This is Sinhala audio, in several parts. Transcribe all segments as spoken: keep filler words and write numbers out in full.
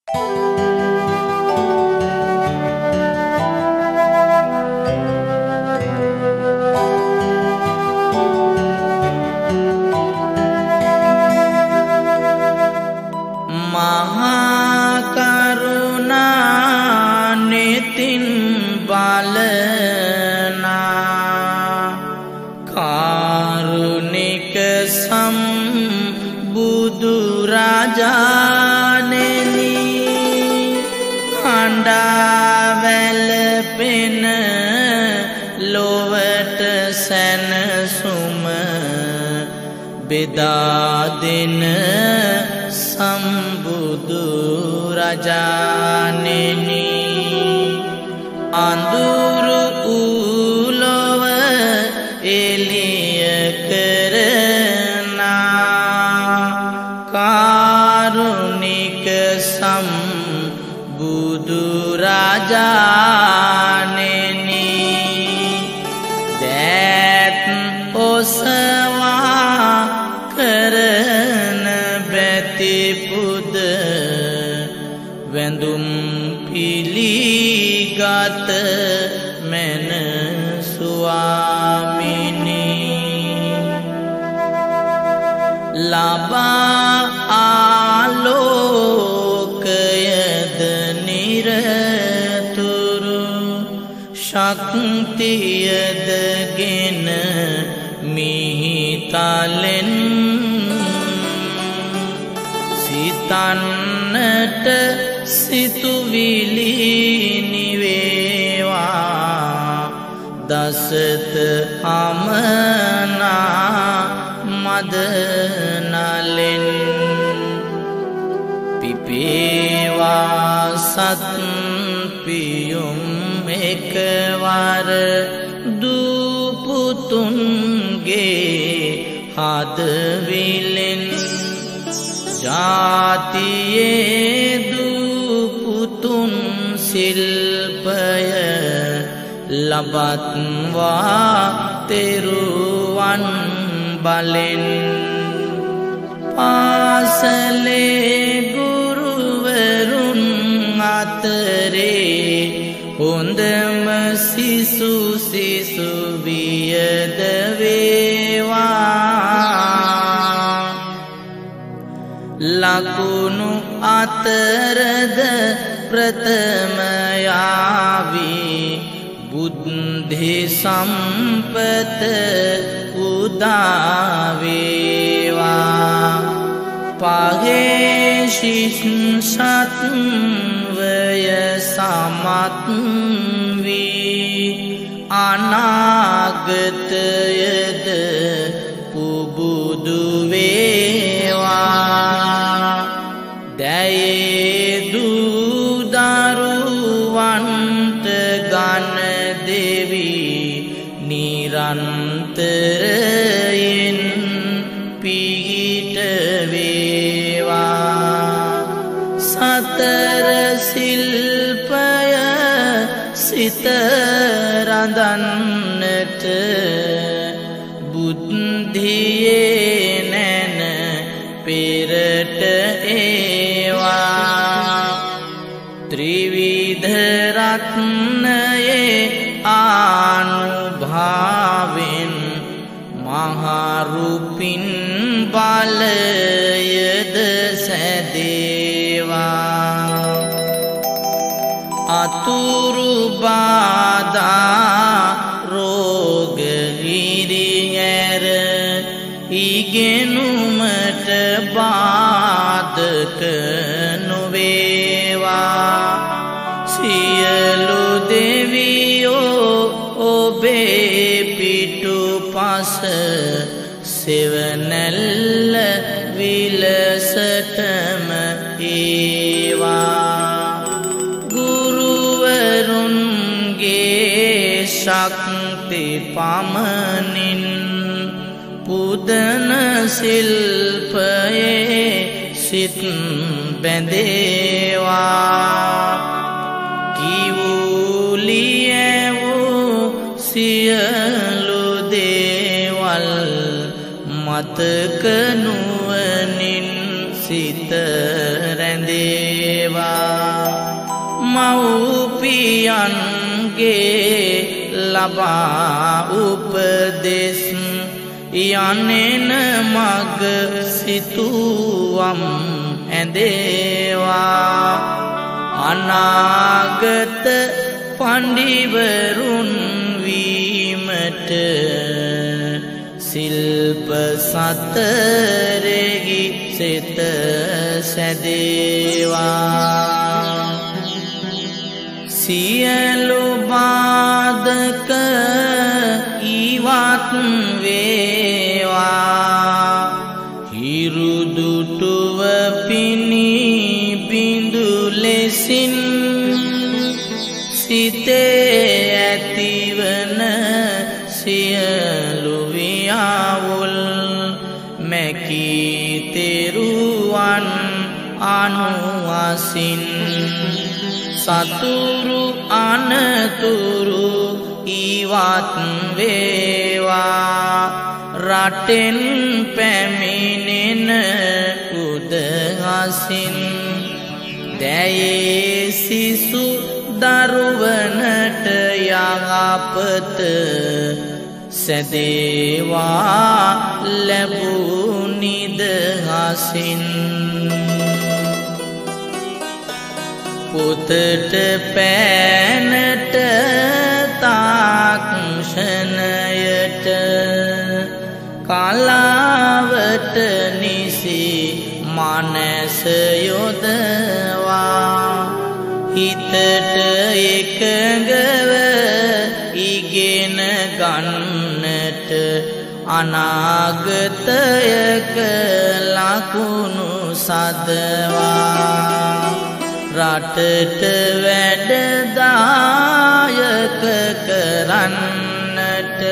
बेदादिन संबुदु राजानेनी आंदुरु उलोव एलिय करना कारुणिक संबुदु राजानेनी दैत ओसवा करन बैति पुद वेंदुम पीली गात मैन सुआमिनी लाबा आलोक यद निरतुरु शक्ति यद गिन मिहितालेन सितान्नट सितुविली निवेवा दसत अमना मदनालेन पिपेवा सत पियुम एक वार दुपुतुंगे हाद विलेन जातिये दुपुतुन शिल्पय लबत्वा तेरुवन बलेन पासले गुरुवरुन आतरे होंदम शिशु शिशु वियदवेवा लकुनु आतरद प्रथमयावी बुद्धि संपत उदावेवा पागे शिष्णसत वयसामत्वी अनागत यद पुबुदुवेवा दये दुदारुवंत गण देवी निरंतरयिन पीठवेवा सतर शिल्पय सितरदन्नट बुद्धिये नैन पेरट एवा त्रिविध रत्नये आनुभाविन महारूपिन बालयद सदेवा अतुरु बाधा रोग हिरियर इगेनुमट बाधक नुवेवा सियलु देवियो ओबे पिटु पास सेवनल विलसटम एवा गुरुवरुन्गे शक्ति पामनिन पुदन शिल्पये सित बेंदेवा किवुलियेवु सियलु देवल मतकनुवनिन සිත රැඳේවා මව්පියන්ගේ ලබා උපදෙස් යන්නෙන මග සිතුවම් ඇඳේවා අනාගත පඬිවරුන් වීමට සිල්ප සතරෙහි සිත සැදේවා සියලු බාධක ඉවත් වේවා හිරුදුටුව පිණි බිඳු ලෙසින් සිතේ ඇතිවන සියලු වියවුල් මැකී තෙරුවන් අනුවසින් සතුරු අනතුරු ඉවත් වේවා රටෙන් පැමිණෙන උදහසින් දැයේ සිසු දරුවනට යහපත සැදේවා ලැබූ නිදහසින් පුතට පෑනට තාක්ෂණයට කලාවට නිසි මනස යොදවා හිතට එකඟව ඉගෙන ගන්නට අනාගතයක ලකුණු සදවා රටට වැඩදායක කරන්නට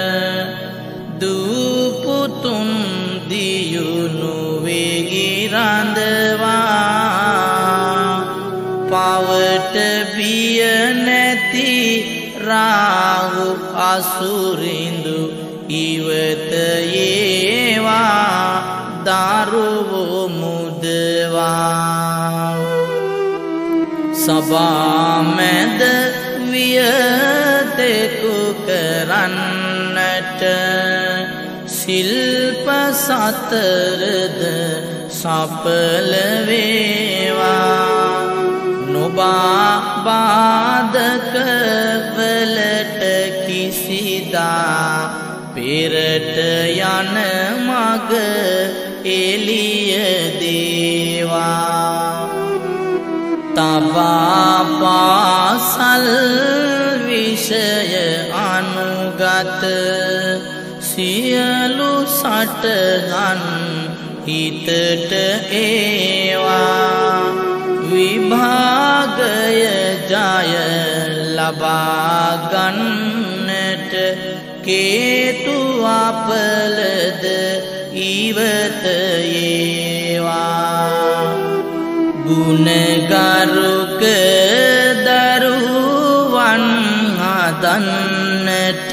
දූපුතුන් දියුණු වෙගිරඳවා පවට බිය නැති රාහු අසුරිඳු ඉවත ඒවා දරුවෝ මුදවා සබාමැද වියතෙකු කරන්නට සිල්ප සතරද සඵල වේවා නොබා බාධක වලට කිසිදා පෙරට යන මග එළිය දේවා තබා පාසල් විෂය අනුගත සියලු සටහන් හිතට ඒවා විභාගය ජය ලබා ගන්නට කේතු අපලද ඉවත ඒවා ගුණගරුක දරුවන් හදන්නට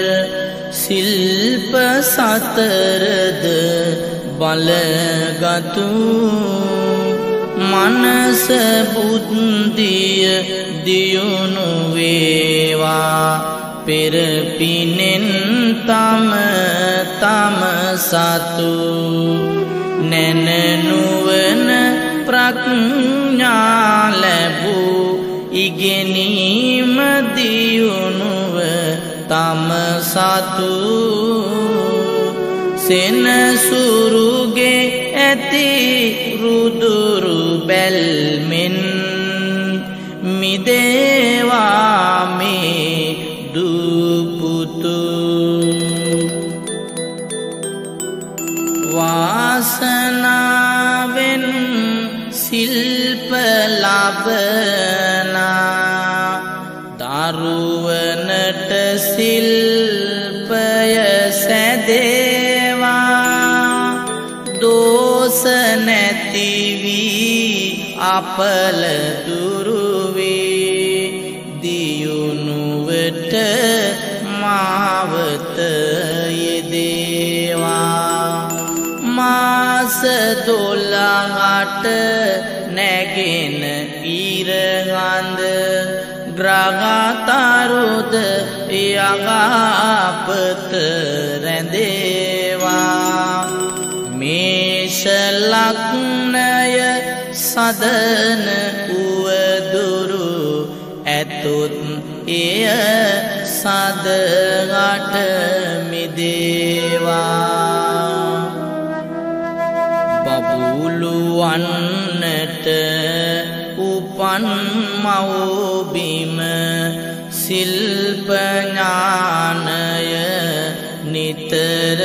සිල්ප සතරද බලගතු මනස බුද්ධිය දියුණු වේවා පෙර පිනෙන් තම තම සතු නැනනුවන ප්‍රඥා ලැබූ ඉගෙනීම දියුණුව තම සතු සෙනසුරුගේ ඇති රුදුරු බැල්මෙන් මිදේවා මේ දුපුතු වාසනාවෙන් සිල්ප ලබනා දරුවනට සිල්පය සැදේවා දෝෂ නැති වී අපල දුරු වේ දියුණුවට මාවත යෙදේවා මා මස දොළහට නැගෙන ඉරහඳ ග්‍රහතරුද යගාපත රැඳේවා මේෂ ලග්නය සදන උවදුරු ඇතුත් එය සදගට මිදේවා බබුලුවන්නට උපන් මව්බිම ශිල්ප ඥානය නිතර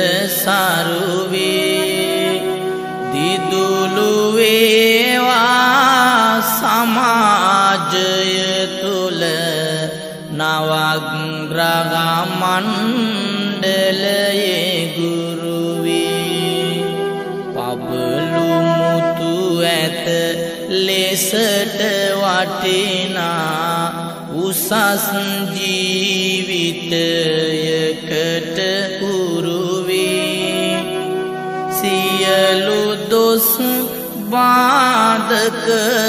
සරුවේ දිදුලු වේවා සමාජය තුල නවග්‍රහ මණ්ඩලයේ ගුරු වේ පබළු මුතු ඇත ලෙසට වටිනා උසස් ජීවිතයකට උරුවේ සියලු දොස් බාධක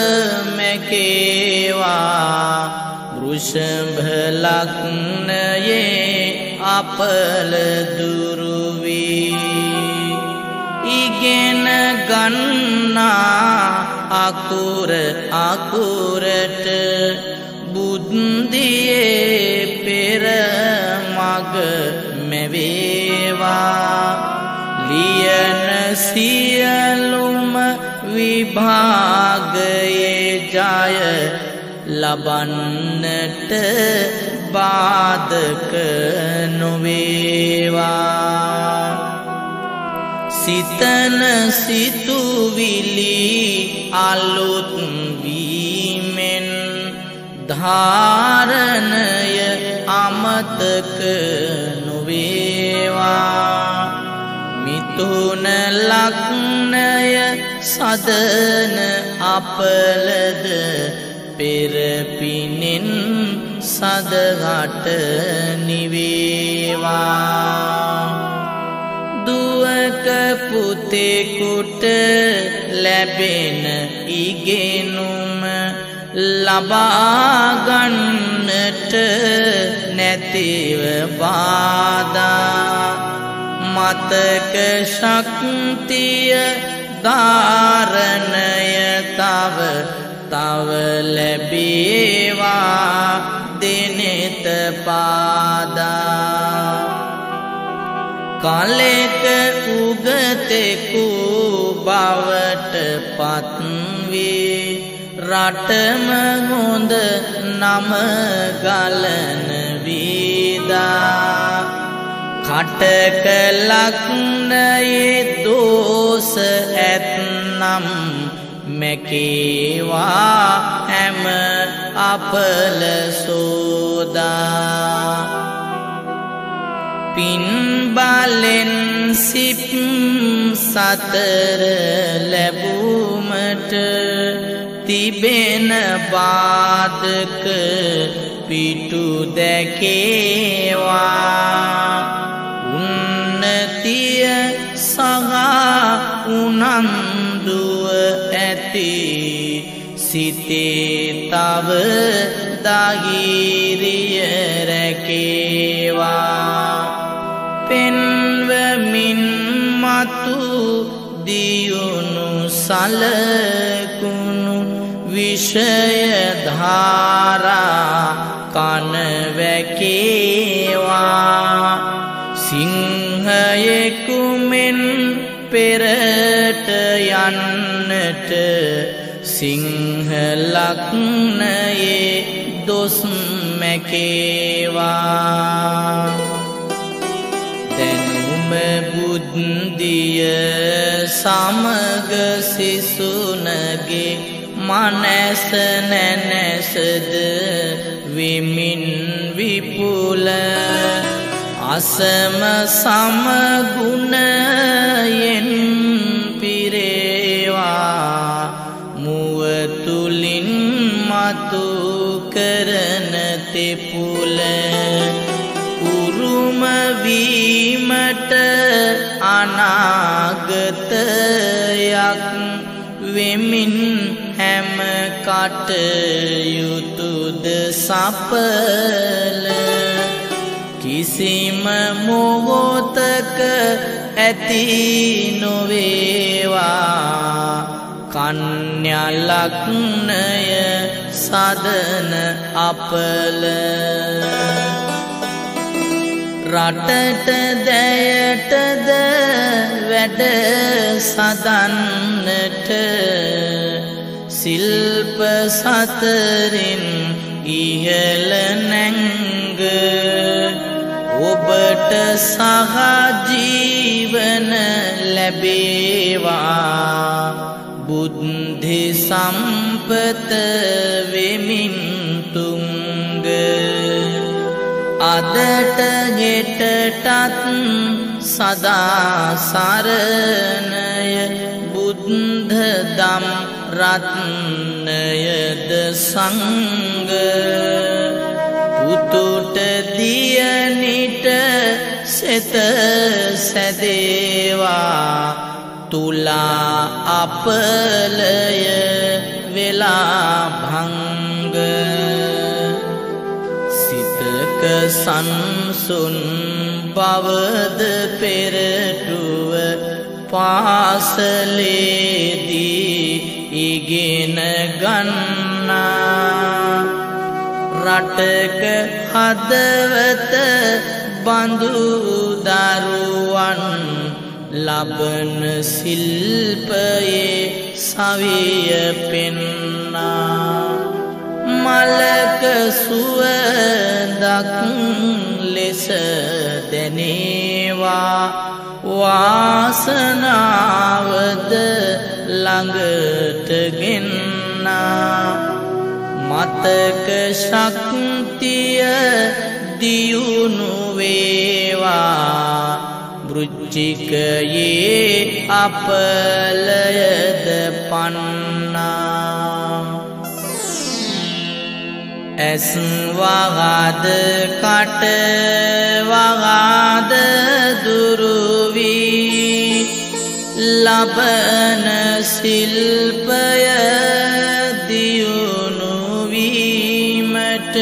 මැකේවා වෘෂභ ලග්නයේ අපල දුරු වේ ඉගෙන ගන්නා අකුර අකුරට බුද්ධියේ පෙර මග මෙවේවා ලියන සියලුම විභාගයේ ජය ලබන්නට බාධක නොවේවා සිතන සිතුවිලි අලුත් වීමෙන් ධාරණය අමතක නොවේවා මිථුන ලග්නය සදන අපලද පෙර පිනෙන් සදහට නිවේවා දුවක පුතෙකුට ලැබෙන ඉගෙනුම ලබා ගන්නට නැතිව බාධා මතක ශක්තිය ධාරණය තව තව ලැබේවා දිනෙත පාදා කාලෙක උගතෙකු බවට පත්වේ රටම හොඳ නම ගලන වීදා කටක ලග්නයේ දෝෂ ඇත්නම් මැකේවා හැම අපල සෝදා පින් බලෙන් සිප් සතර ලැබුමට තිබෙන බාධක පිටු දැකේවා උන්නතිය සහ උනන්දුව ඇති සිතේ තව ධෛර්යය රැකේවා පෙන්වමින් මතු දියුණු සලකුණු විෂය ධාරා කන වැකේවා සිංහයෙකු මෙන් පෙරට යන්නට සිංහ ලග්නයේ දොස් මැකේවා දැනුම බුද්ධිය සමග සිසුනගේ මනස නැනසද වෙමින් විපුල අසම සමගුණයෙන් පිරේවා මුව තුලින් මතු කරන තෙපුල උරුම වීමට අනාගත කුසලයක් වෙමින් හැම කටයුතුද සඵල කිසිම මොහොතක ඇති නොවේවා කන්‍යා ලග්නය සදන අපල රටට දැයටද වැඩ සදන්නට සිල්ප සතරින් ඉහළ නැංග ඔබට සහජීවන ලැබේවා බුද්ධි සම්පත වෙමින් තුංග අදට ගෙටටත් සදා සරණය බුද්ධ දම් රත්නයද සංඝ පුතුට දියනිට සෙත සැදේවා තුලා අපලය වෙලා භංග සිතක සංසුන් බවද පෙරටුව පාසලේදී ඉගෙන ගන්නා රටක හදවත බඳු දරුවන් ලබන ශිල්පයේ සවිය පෙන්නා මලක සුවඳක් ලෙස දැනේවා වාසනාවද ළඟට ගෙන්නා මතක ශක්තිය දියුණු වේවා වෘච්චිකයේ අපලයද පන්නා ඇස් වගාද කට වගාද දුරු වී ලබන ශිල්පය දියුණු වීමට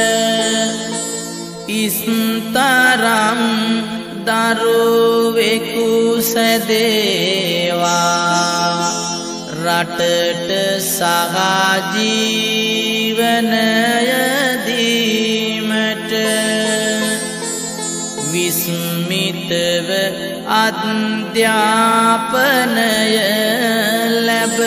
ඉස්තරම් දරුවෙකු සැදේවා රටට සහජීවනය දීමට විස්මිතව අධ්‍යාපනය ලැබ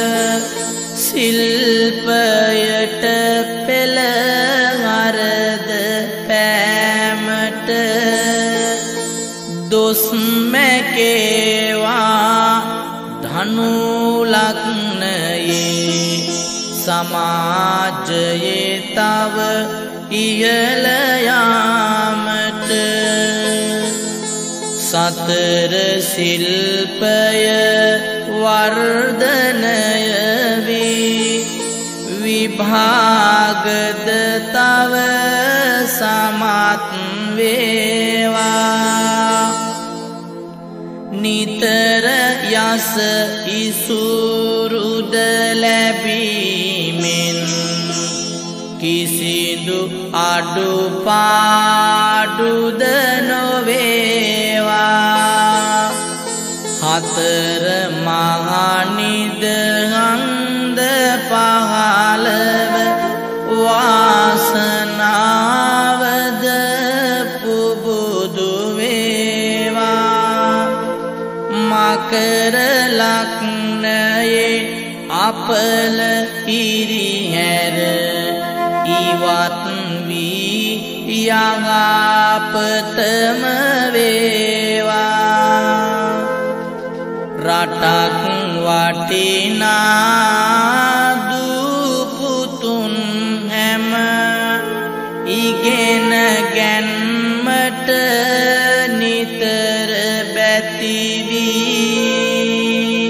ශිල්පයට පෙළ අරද පෑමට දොස් මැකේවා ධනු ලග්නයේ සමාජයේ තව ඉහළ යාමට සතර ශිල්පය වර්ධනය වී විභාගද තව සමත් වේවා නිතර යස ඉසුරුද ලැබීමෙන් කිසිදු අඩුපාඩුද නොවේවා හතර මහනිද හන්ද පහළව වාසනාවද පුබුදු වේවා මකර ලග්නයේ අපල හිරිහැර ඉවත් වී යහපතම වේවා රටක් වටිනා දුපුතුන් හැම ඉගෙන ගැන්මට නිතර බැති වී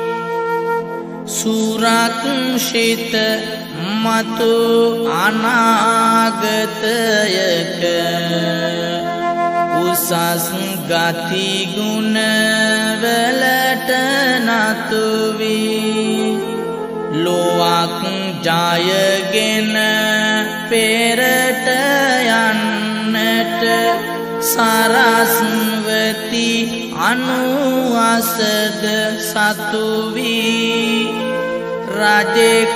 සුරක්ෂිත මතු අනාගතයක උසස් ගති ගුණ වලට නතු වී ලෝවක් ජයගෙන පෙරට යන්නට සරස්වති අනුවසද සතු වී රජෙක්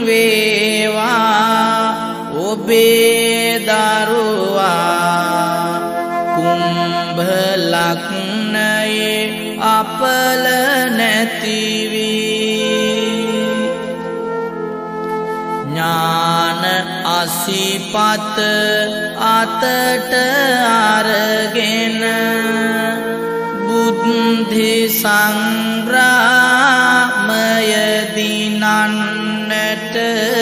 වේවා ඔබේ දරුවා කුම්භ ලග්නයේ අපල නැති වී ඥාන අසිපත අතට අරගෙන බුද්ධි සංග්‍රාමය දිනන්නට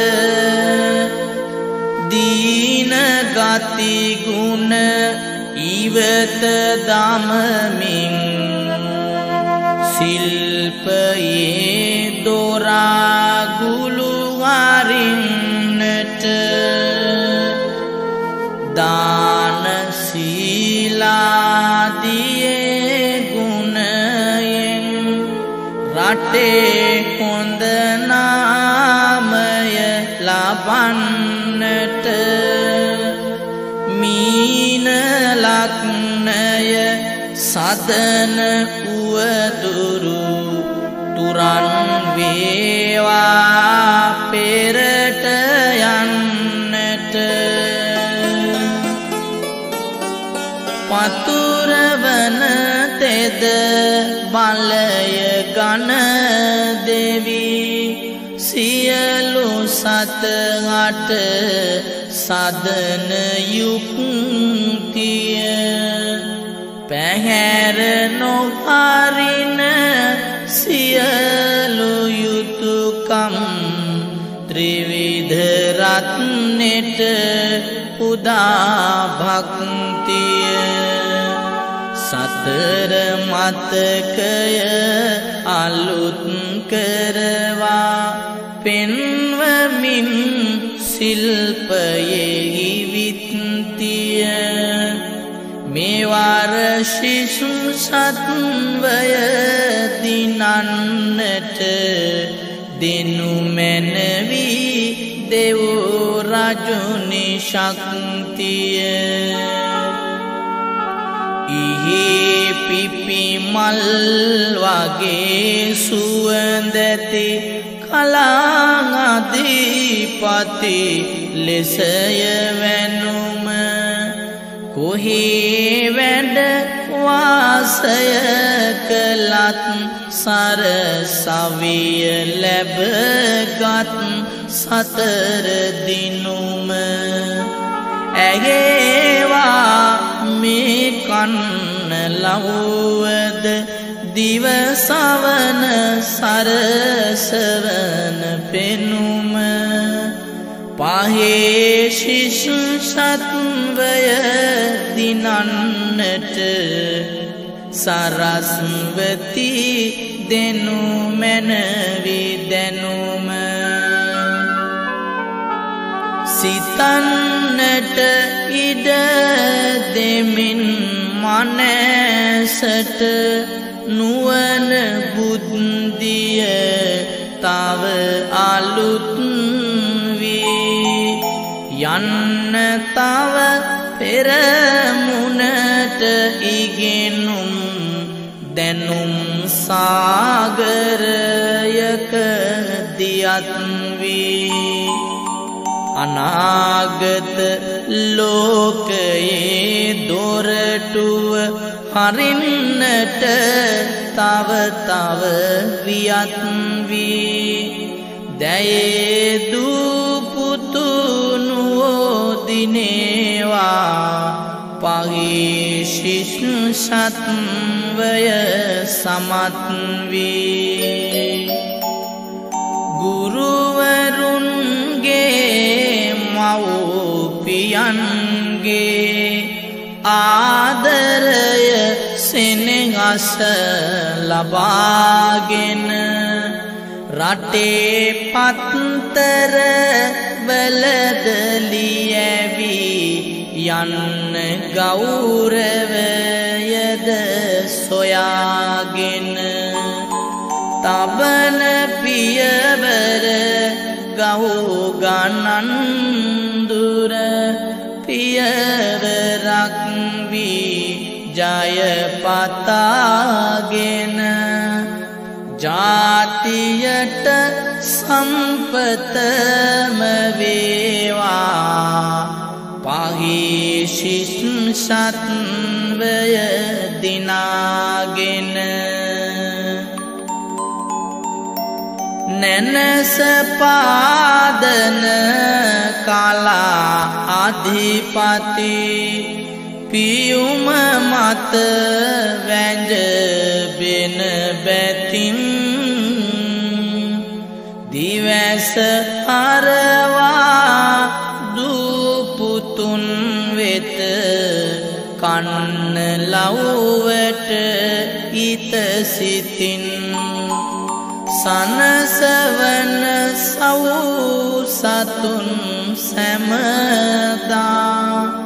දීන ගති ගුණ ඉවත දමමින් ශිල්පයේ දොරාගුළු වරින්නට දාන සීලාදියේ ගුණයෙන් රටේ හොඳ නාමය ලබන්නට මීන ලග්නය සදන උවදුරු තුරන් වේවා පෙරට යන්නට පතුරවන තෙද බලය ගන දෙවි සියලු සත අට සදන යුක්තිය පැහැර නොහරින සියලු යුතුයකම් ත්‍රිවිධ රත්නෙට උදා භක්තිය සතර මතකය අලුත් කරවා පෙන්වමින් ශිල්පයෙහි විත්තිය මේවර ශිෂු සත්වය දිනන්නට දෙනු මැනවි දෙව් රජුනි ශක්තිය ඉහි පිපි මල් වගේ සුවඳති කලාංගධිපති ලෙසය වැනුම කොහේ වැඩ වාසය කළත් සරසවිය ලැබගත් සතර දිනුම ඇගේවා මේ කන්න ලව්වද දිවසවන සරසවන පෙනුම පහේ ශිෂු සත්වය දිනන්නට සරස්වති දෙනු මැනවි දැනුම සිතන්නට ඉඩ දෙමින් මනසට නුවණ බුද්ධිය තව අලුත් වී යන්න තව පෙරමුණට ඉගෙනුම් දැනුම් සාගරයක දියත් වී අනාගත ලෝකයේ දොරටුව හරින්නට තව තව වියත් වී දැයේ දූ පුතු නුවෝදිනේවා පහේ ශිෂු සත්වය සමත් වී ගුරුවරුන්ගේ මව්පියන්ගේ ආදරය සෙනෙහස ලබාගෙන රටේ පත්තර වලද ලියවි යන්න ගෞරවයද සොයාගෙන තබන පියවර ගහු ගණන් දුර පියවරක් වී ජය පතාගෙන ජාතියට සම්පතම වේවා පහිෂිෂ්ඨත්වය දිනාගෙන නැනස පාදන කලා අධිපති පියුම මත වැඳ බෙන බැතින් දිවැස අරවා දූපුතුන් වෙත කන්න ලව්වට ඉත සිතින් සනසවන සව් සතුන් සැමදා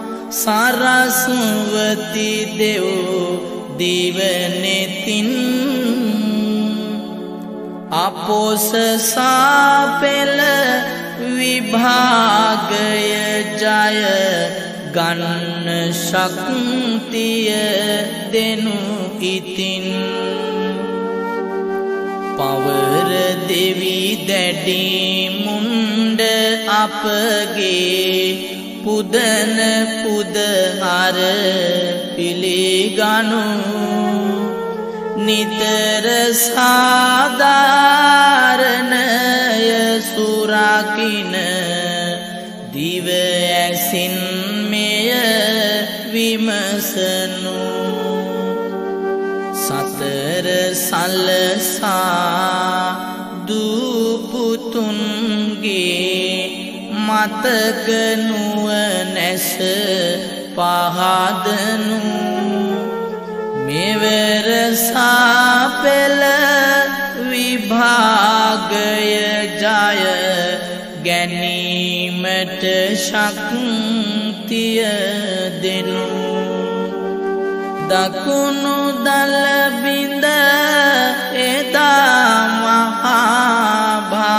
සරස්වති දෙව් දිවනෙතින් අපොස සාපෙල විභාගය ජය ගන්න ශක්තිය දෙනු ඉතින් පවර දෙවි දැඩි මුණ්ඩ අපගේ පුදන පුදහර පිළිගනු නිතර සාධාරණය සුරකින දිව ඇසින් මෙය විමසනු සතර සලසා දූපුතුන්ගේ මතක නුවණැස පහදනු මෙවර සාපෙල විභාගය ජය ගැනීමට ශක්තිය දෙනු දකුණු දල බිඳ එදා මහා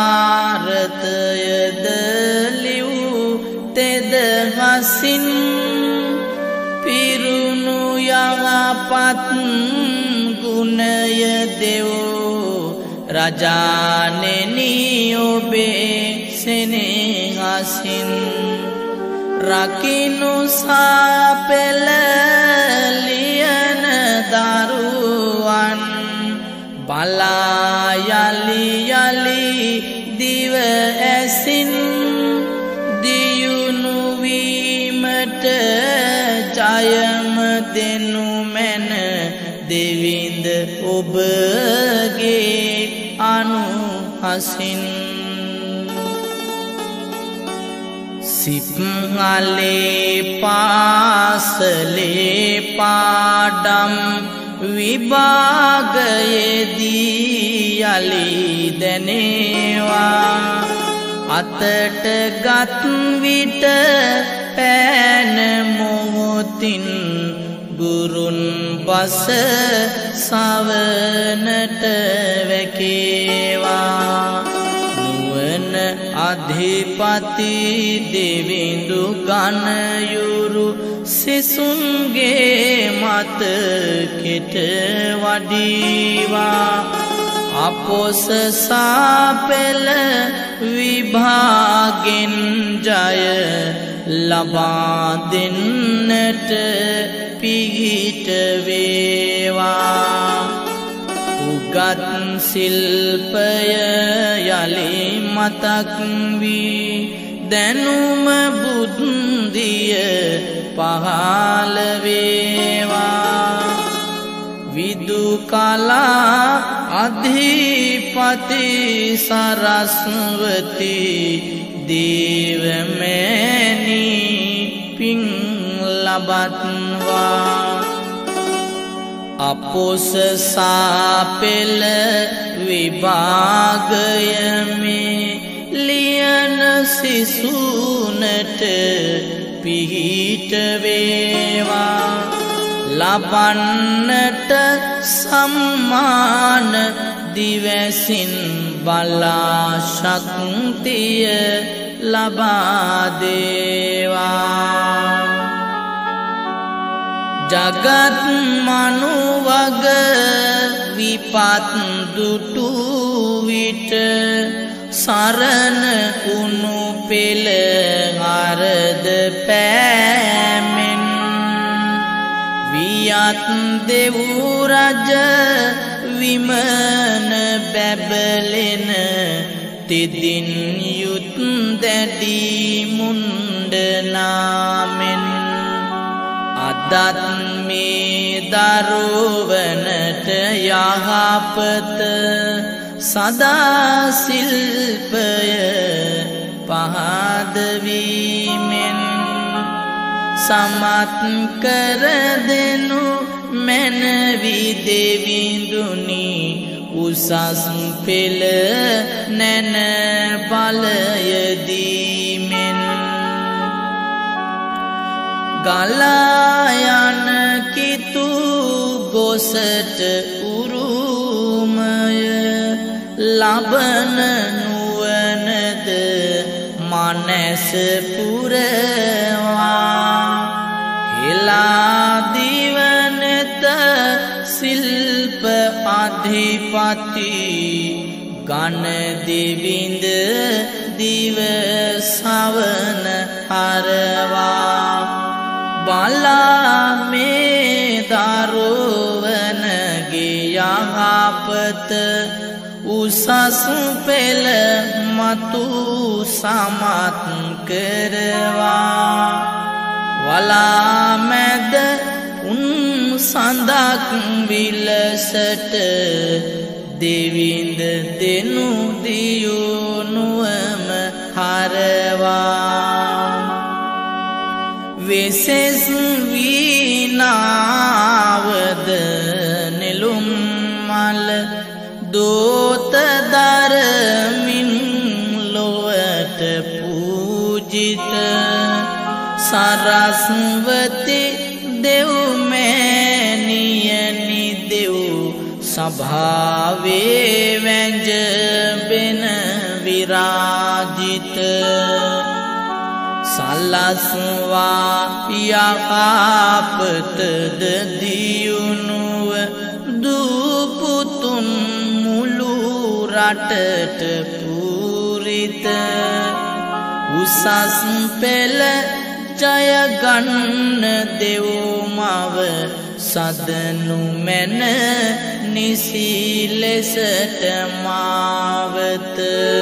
භාරතයද ලිව් තෙද වසින් පිරුණු යහපත් ගුණය දෙව් රජාණෙනි ඔබේ සෙනෙහසින් රකිනු සාපෙල ලියන දරුවන් බලා යලි යලි දිව ඇසින් දියුණු වීමට ජයම දෙනු මැන දෙවිඳ ඔබගේ අනුහසින් සිප්හලේ පාසලේ පාඩම් විභාගයේදී යලි දැනේවා අතට ගත් විට පෑන මොහොතින් ගුරුන් බස සවනට වැකේවා නුවණ අධිපති දෙවිඳු ගණයුරු සිසුන්ගේ මත කෙට වඩීවා අපොස සාපෙල විභාගෙන් ජය ලබා දෙන්නට පිහිට වේවා උගත් ශිල්පය යලි මතක් වී දැනුම බුද්ධිය පහළ වේවා විදු කලා අධිපති සරස්වති දේවමෑණි පිං ලබත්වා අපොස සාපෙල විභාගයමේ ලියන සිසුනට පිහිට වේවා ලබන්නට සම්මාන දිවැසින් බලා ශක්තිය ලබා දේවා ජගත් මනුවග විපත් දුටු විට සරණ උණු පෙළ අරද පෑමෙන් වියත් දෙව් රජ විමන බැබලෙන තිදින් යුත් දැඩි මුණ්ඩනාමෙන් අදත් මේ දරුවනට යහපත සදා සිල්පය පහදවීමෙන් සමත් කර දෙනු මැනවි දෙවිඳුනි උසස් පෙළ නැන බලයදීමෙන් ගලායන කිතු ගොසට උරුමය ලබන නුවනද මනැස පුරවා හෙලාදිවනත සිල්ප අධිපති ගණ දෙවිඳ දිව සවන හරවා බලා මේ දරුවනගේ යහපත උසස් පෙළ මතු සමත් කරවා වලා මැද උන් සඳක් විලසට දෙවිඳ දෙනු දියුණුවම හරවා වෙසෙස් වීනාවද නෙළුම් මල දෝත දරමින් ලොවට පූජිත සරස්වති දෙව්මෑණියනි දෙව් සභාවේ වැංජබෙන විරාජිත සලස්වා යහපතද දියුණුව දූපුතුන් මුළු රටට පූරිත උසස් පෙළ ජයගන්න දෙව්මව සදනු මැන නිසි ලෙසට මාවත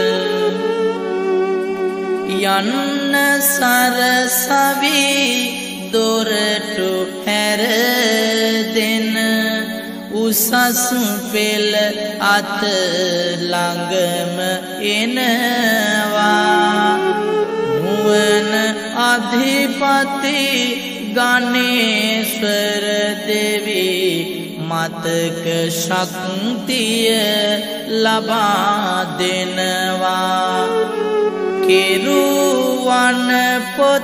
යන්න සරසවි දොරටු හැර දෙන උසස් පෙළ අත ළඟම එනවා නුවන අධිපති ගණේශ්වර දෙවි මතක ශක්තිය ලබා දෙනවා කෙරුවන පොත්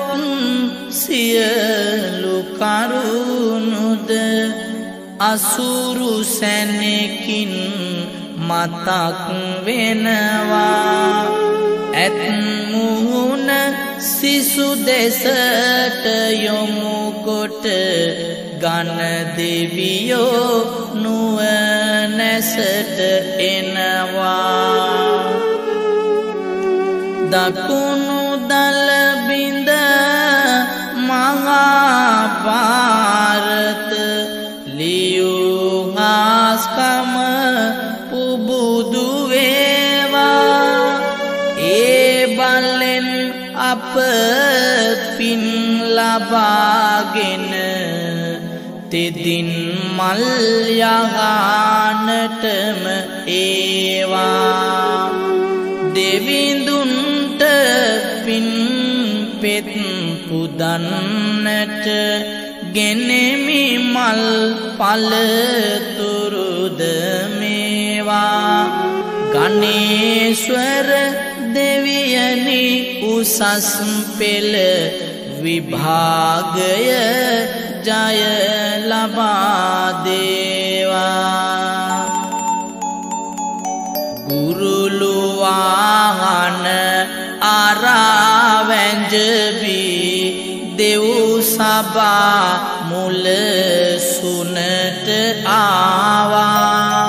සියලු කරුණුද අසුරු සැනකින් මතක් වෙනවා ඇත් මුහුණ සිසු දෙසට යොමු කොට ගණ දෙවියෝ නුවණැසට එනවා දකුණු දල බිඳ මහා පාරත ලියුහාස්කම පුබුදු වේවා ඒ බලෙන් අප පින් ලබාගෙන තෙදින් මල් යහනටම ඒවා දෙවිඳුන්ට පින් පෙත් පුදන්නට ගෙනෙමි මල් පළතුරුද මේවා ගණේශ්වර දෙවියනි උසස් පෙළ විභාගය ජය ලබා දේවා ගුරුලු වාහන ආරාවැංජබී දෙව් සභා මුල සුනට ආවා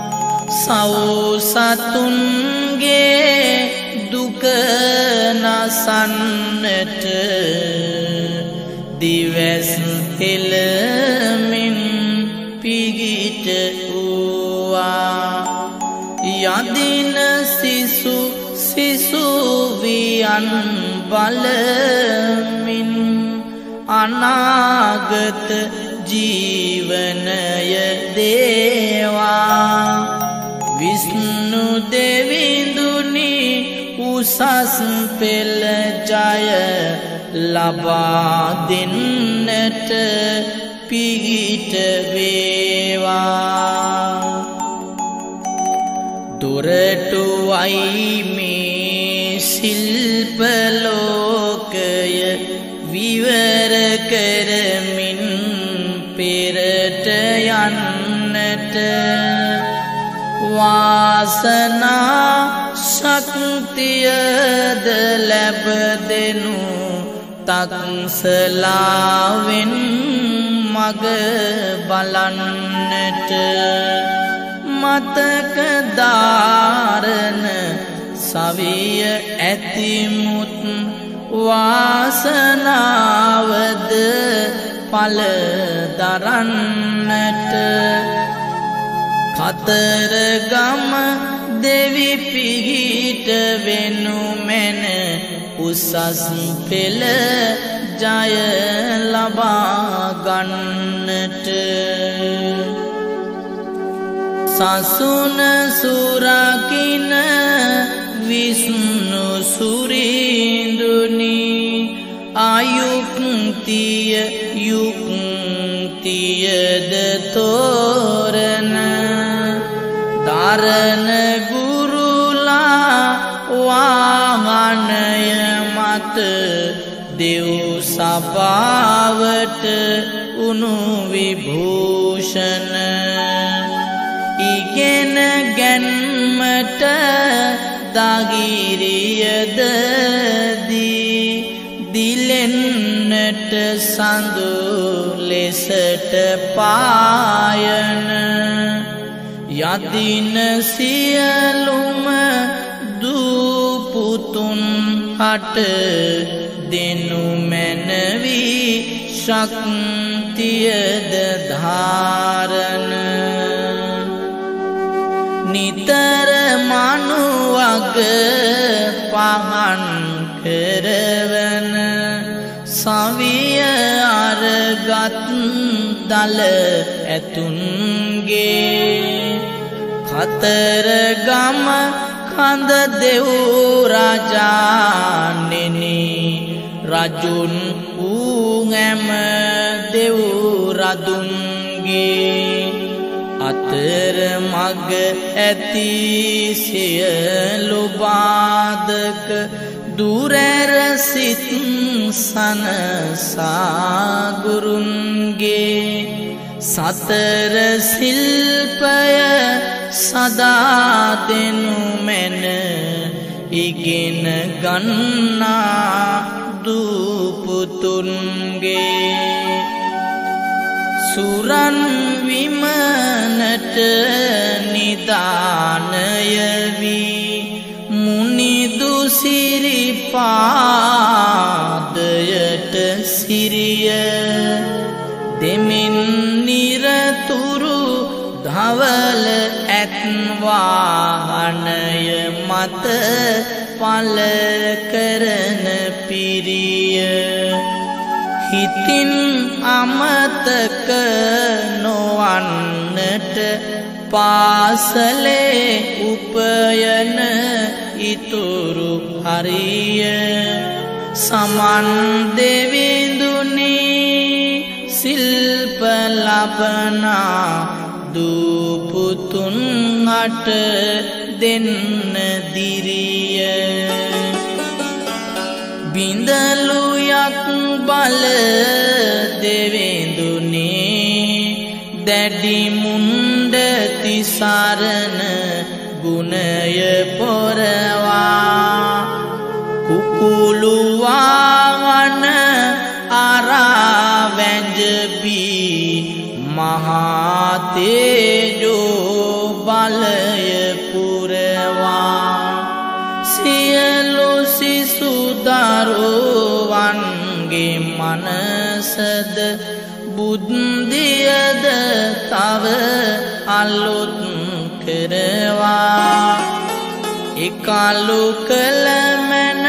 සවුසතුන්ගේ දුක නසන්නට දිවස් හෙළමින් පිහිට වූවා යදින සිසු සිසු වියන් බලමින් අනාගත ජීවනය දේවා විෂ්ණු දෙවිඳුනි උසස් පෙළ ජය ලබා දෙන්නට පිහිට වේවා දොරටුවයි මේ ශිල්ප ලෝකය විවර කරමින් පෙරට යන්නට වාසනා ශක්තියද ලැබ දෙනු තක්සලාවෙන් මග බලන්නට මතක දාරණ සවිය ඇතිමුත් වාසනාවද පල දරන්නට කතරගම දෙවි පිහිට වෙනු මැන උසස් පෙළ ජය ලබා ගන්නට සසුන සුරකින විෂ්ණු සුරීඳුනි ආයුක්තිය යුක්තියද තෝරන දරණ ගුරුලා වාහනය මත දෙව් සභාවට උණු විභූෂණ ඉගෙන ගැන්මට දගිරියද දී දිලෙන්නට සඳු ලෙසට පායන යදින සියලුම දූපුතුන් හට දෙනු මැනවි ශක්තියද ධාරණ නිතර මනුවග පහන් කරවන සවිය අරගත් දල ඇතුන්ගේ කතරගම කඳ දෙව් රජානෙනි රජුන් වූ ඇම දෙව් රදුන්ගේ අතර මග ඇති සියලු බාධක දුරැර සිත් සනසා ගුරුන්ගේ සතර ශිල්පය සදා දෙනු මැන ඉගෙන ගන්නා දූපුතුන්ගේ සුරන් විමනට නිදානය වී මුනිදු සිරිපාදයට සිරිය දෙමින් නිරතුරු ධවල ඇත්වාහනය මත පල කරන පිරිය හිතින් අමතක නොවන්නට පාසලේ උපයන ඉතුරු හරිය සමන් දෙවිඳුනි සිල්ප ලබනා දූපුතුන් අට දෙන්න දිරිය බිඳලුයක් බල දෙවිඳුනේ දැඩි මුණ්ඩ තිසරණ ගුණය පොරවා කුකුළු වාහන අරා වැංජබී මහා තේජෝ බලය පුරවා සියලු සිසු දරුවන්ගේ මනසද බුද්ධියද තව අලුත් කරවා එකලු කළ මැන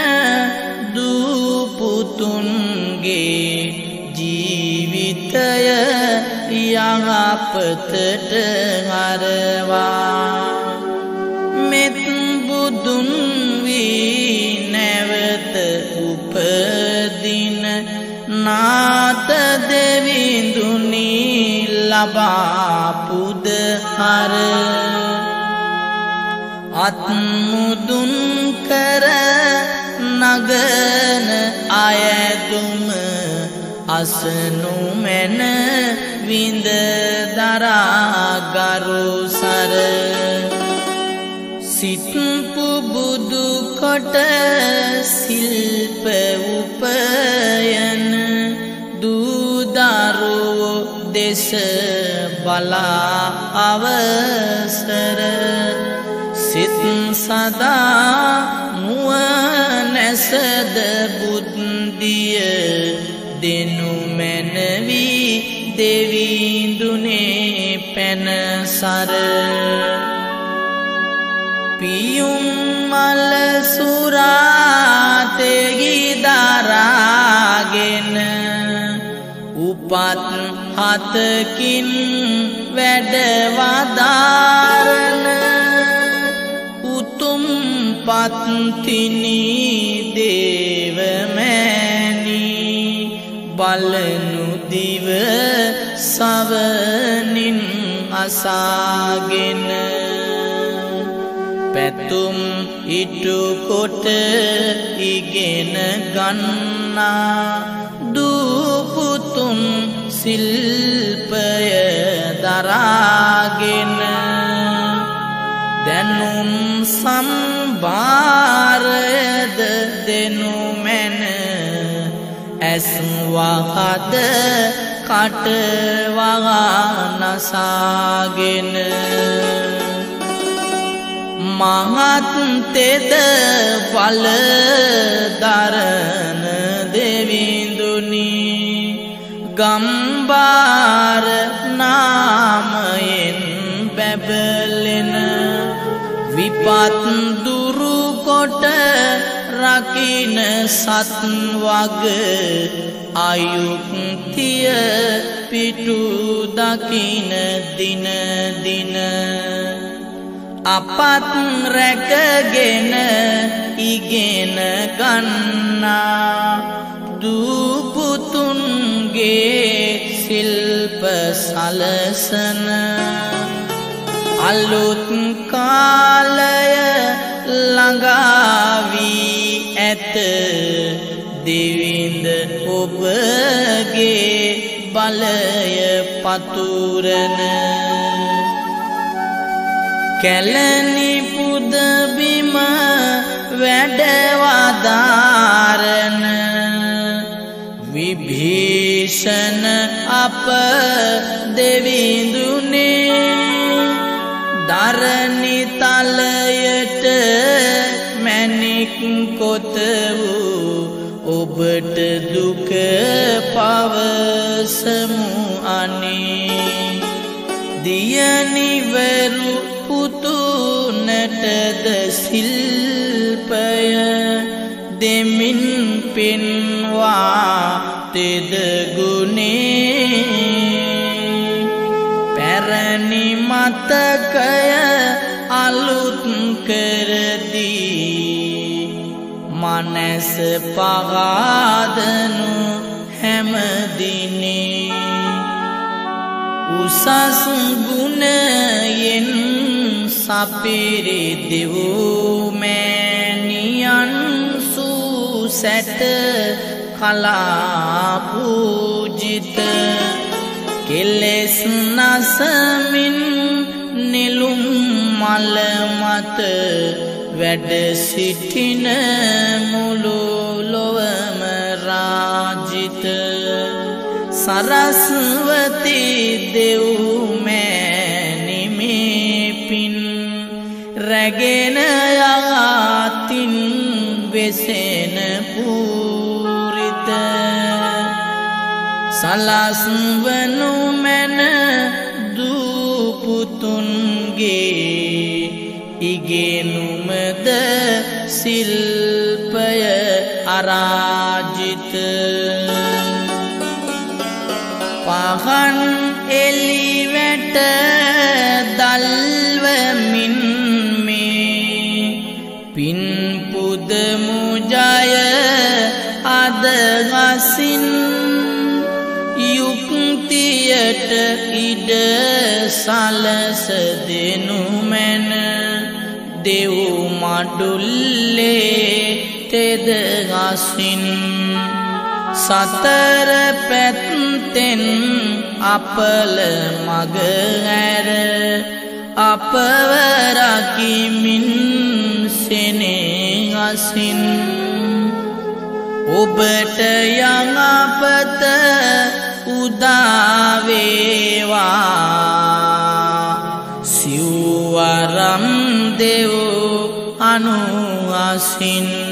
දූපුතුන්ගේ ජීවිතය යහපතට හරවා මෙත් බුදුන් වී නැවත උපදින නාත දෙවිඳුනි ලබා පුද හර අත්මුදුන් කර නගන අයදුම අසනු මැන විඳ දරා ගරුසර සිත් පුබුදු කොට සිල්ප උපයන දූදරුවෝ දෙස බලා අවසර සිත් සදා නුවණැසද බුද්ධිය දෙනු මැනවි දෙවිඳුනේ පැනසර පියුම් මල සුරාතෙහි දරාගෙන උපත් හතකින් වැඩවදාරන උතුම් පත්තිනි දේවමෑණි බලනු දිව සවනින් අසාගෙන පැතුම් ඉටු කොට ඉගෙන ගන්නා දූපුතුන් සිල්පය දරාගෙන දැනුම් සම්භාරයද දෙනු මැන ඇස් වහද කට වහා නසාගෙන මහත් තෙද වල දරන දෙවිඳුනි ගම්බාර නාමයෙන් බැබලෙන විපත් දුරු කොට රකින සත් වග අයුක්තිය පිටු දකින දින දින අපත් රැකගෙන ඉගෙන ගන්නා දූපුතුන්ගේ සිල්ප සලසන අලුත් කාලය ළඟා වී ඇත දෙවිඳ ඔබගේ බලය පතුරන කැලණි පුද බිම වැඩවදාරන විභීෂණ අප දෙවිඳුනේ දරණි තලයට මැණික් කොත වූ ඔබට දුක පවසමු අනේ දියනිවරු පුතුනටද සිල්පය දෙමින් පෙන්වා තෙද ගුණේ පැරණි මතකය අලුත් කරදී මනස පගාදනු හැමදිනේ උසස් ගුණයෙන් සපිරි දෙව් මෑණියන් සූසැට කලා පූජිත කෙලෙස් නසමින් නිලුම් මල මත වැඩ සිටින මුළු ලොවම රාජිත සරස්වති දෙව් මෑණි මේ පින් රැගෙන යතින් වෙසෙන පූරිත සලස්වනු මැන දූපුතුන්ගේ ඉගෙනුමද සිල්පය අරාජිත පහන් එලිවැට දල්වමින් මේ පින් පුදමු ජය අදහසින් යුක්තියට ඉඩ සලස දෙනු මැන දෙව් මඩුල්ලේ තෙද ගසින් සතර පැත්තෙන් අපල මග ඇර අපව රකිමින් සෙනෙහසින් ඔබට යහපත උදා වේවා සිව්වරම් දෙව් අනුහසින්